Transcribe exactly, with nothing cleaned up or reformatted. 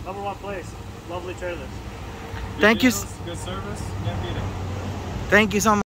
Number one place. Lovely trailers. Thank you. Good service. Can't beat it. Thank you so much.